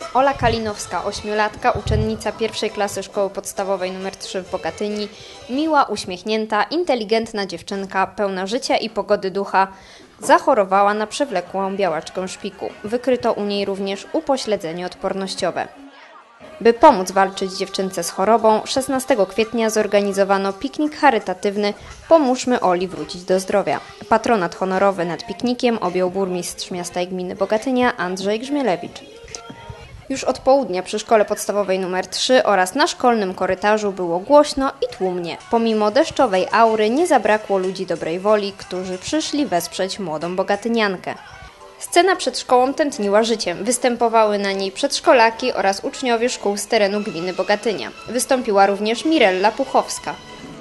Ola Kalinowska, ośmiolatka, uczennica pierwszej klasy szkoły podstawowej nr 3 w Bogatyni, miła, uśmiechnięta, inteligentna dziewczynka, pełna życia i pogody ducha, zachorowała na przewlekłą białaczkę szpiku. Wykryto u niej również upośledzenie odpornościowe. By pomóc walczyć dziewczynce z chorobą, 16 kwietnia zorganizowano piknik charytatywny „Pomóżmy Oli wrócić do zdrowia”. Patronat honorowy nad piknikiem objął burmistrz miasta i gminy Bogatynia Andrzej Grzmielewicz. Już od południa przy szkole podstawowej nr 3 oraz na szkolnym korytarzu było głośno i tłumnie. Pomimo deszczowej aury nie zabrakło ludzi dobrej woli, którzy przyszli wesprzeć młodą bogatyniankę. Scena przed szkołą tętniła życiem. Występowały na niej przedszkolaki oraz uczniowie szkół z terenu gminy Bogatynia. Wystąpiła również Mirella Puchowska.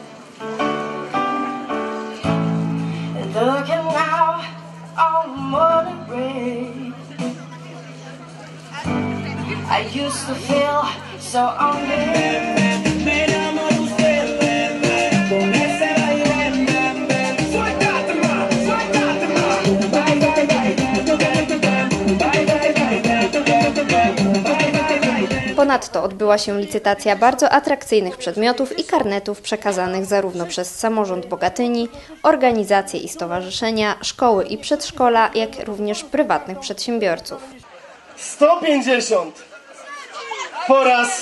Ponadto odbyła się licytacja bardzo atrakcyjnych przedmiotów i karnetów przekazanych zarówno przez samorząd Bogatyni, organizacje i stowarzyszenia, szkoły i przedszkola, jak również prywatnych przedsiębiorców. 150 po raz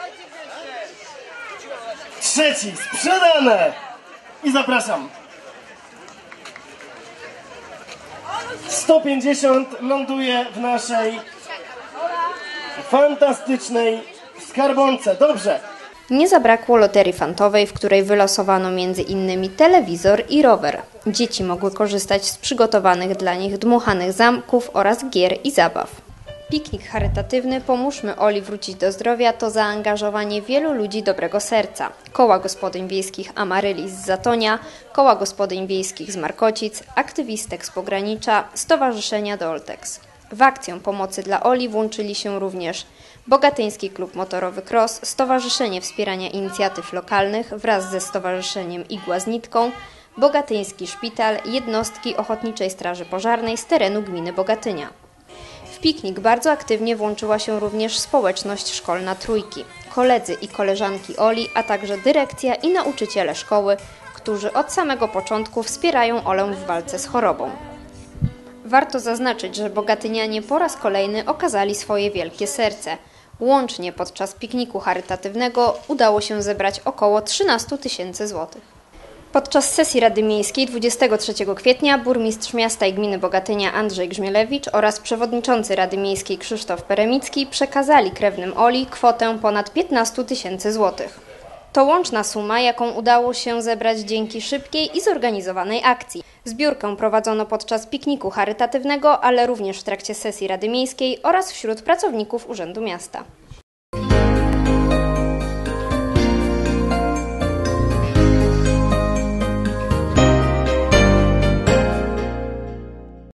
trzeci sprzedane i zapraszam. 150 ląduje w naszej fantastycznej skarbonce. Dobrze. Nie zabrakło loterii fantowej, w której wylosowano m.in. telewizor i rower. Dzieci mogły korzystać z przygotowanych dla nich dmuchanych zamków oraz gier i zabaw. Piknik charytatywny „Pomóżmy Oli wrócić do zdrowia” to zaangażowanie wielu ludzi dobrego serca. Koła gospodyń wiejskich Amarylis z Zatonia, koła gospodyń wiejskich z Markocic, aktywistek z pogranicza, stowarzyszenia Doltex. W akcję pomocy dla Oli włączyli się również Bogatyński Klub Motorowy Cross, Stowarzyszenie Wspierania Inicjatyw Lokalnych wraz ze Stowarzyszeniem Igła z Nitką, Bogatyński Szpital, jednostki Ochotniczej Straży Pożarnej z terenu gminy Bogatynia. W piknik bardzo aktywnie włączyła się również społeczność szkolna Trójki, koledzy i koleżanki Oli, a także dyrekcja i nauczyciele szkoły, którzy od samego początku wspierają Olę w walce z chorobą. Warto zaznaczyć, że bogatynianie po raz kolejny okazali swoje wielkie serce. Łącznie podczas pikniku charytatywnego udało się zebrać około 13 000 złotych. Podczas sesji Rady Miejskiej 23 kwietnia burmistrz miasta i gminy Bogatynia Andrzej Grzmielewicz oraz przewodniczący Rady Miejskiej Krzysztof Peremicki przekazali krewnym Oli kwotę ponad 15 000 złotych. To łączna suma, jaką udało się zebrać dzięki szybkiej i zorganizowanej akcji. Zbiórkę prowadzono podczas pikniku charytatywnego, ale również w trakcie sesji Rady Miejskiej oraz wśród pracowników Urzędu Miasta.